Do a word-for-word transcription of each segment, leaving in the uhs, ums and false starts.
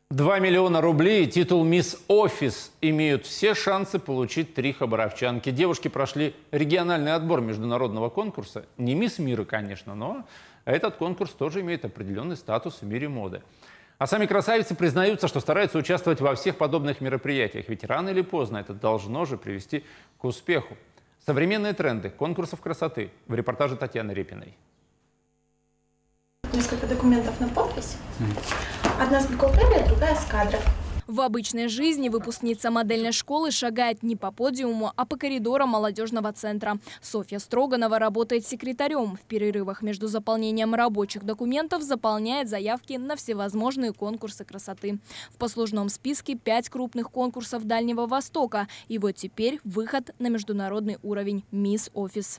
два миллиона рублей и титул «Мисс Офис» имеют все шансы получить три хабаровчанки. Девушки прошли региональный отбор международного конкурса. Не «Мисс Мира», конечно, но этот конкурс тоже имеет определенный статус в мире моды. А сами красавицы признаются, что стараются участвовать во всех подобных мероприятиях. Ведь рано или поздно это должно же привести к успеху. Современные тренды конкурсов красоты в репортаже Татьяны Репиной. Несколько документов на подпись. Одна с бухгалтерии, другая с кадров. В обычной жизни выпускница модельной школы шагает не по подиуму, а по коридорам молодежного центра. Софья Строганова работает секретарем. В перерывах между заполнением рабочих документов заполняет заявки на всевозможные конкурсы красоты. В послужном списке пять крупных конкурсов Дальнего Востока. И вот теперь выход на международный уровень «Мисс Офис».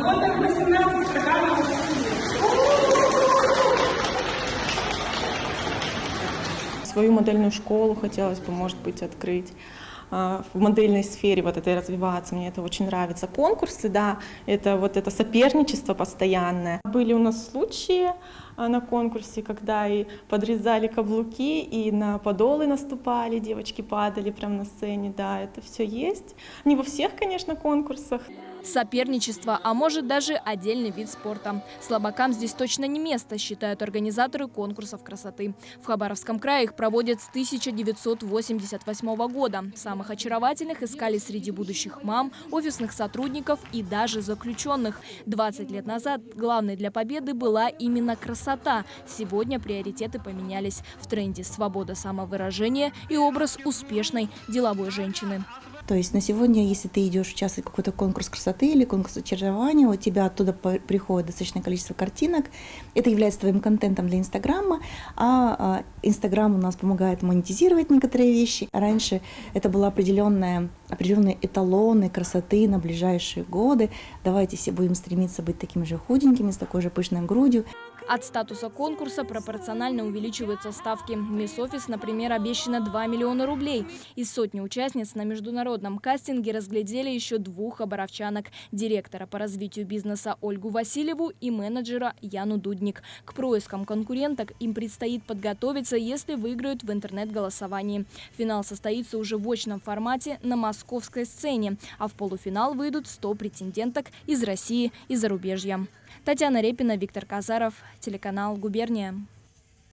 Свою модельную школу хотелось бы, может быть, открыть. В модельной сфере вот этой развиваться, мне это очень нравится. Конкурсы, да, это вот это соперничество постоянное. Были у нас случаи на конкурсе, когда и подрезали каблуки, и на подолы наступали, девочки падали прямо на сцене, да, это все есть. Не во всех, конечно, конкурсах. Соперничество, а может даже отдельный вид спорта. Слабакам здесь точно не место, считают организаторы конкурсов красоты. В Хабаровском крае их проводят с тысяча девятьсот восемьдесят восьмого года. Самых очаровательных искали среди будущих мам, офисных сотрудников и даже заключенных. двадцать лет назад главной для победы была именно красота. Сегодня приоритеты поменялись. В тренде свобода самовыражения и образ успешной деловой женщины. То есть на сегодня, если ты идешь участвовать в какой-то конкурс красоты или конкурс очарования, у тебя оттуда приходит достаточное количество картинок, это является твоим контентом для Инстаграма, а Инстаграм у нас помогает монетизировать некоторые вещи. Раньше это были определенные, определенные эталоны красоты на ближайшие годы. Давайте все будем стремиться быть такими же худенькими, с такой же пышной грудью. От статуса конкурса пропорционально увеличиваются ставки. «Мисс Офис», например, обещано два миллиона рублей. Из сотни участниц на международном кастинге разглядели еще двух хабаровчанок – директора по развитию бизнеса Ольгу Васильеву и менеджера Яну Дудник. К проискам конкуренток им предстоит подготовиться, если выиграют в интернет-голосовании. Финал состоится уже в очном формате на московской сцене, а в полуфинал выйдут сто претенденток из России и зарубежья. Татьяна Репина, Виктор Казаров, телеканал «Губерния».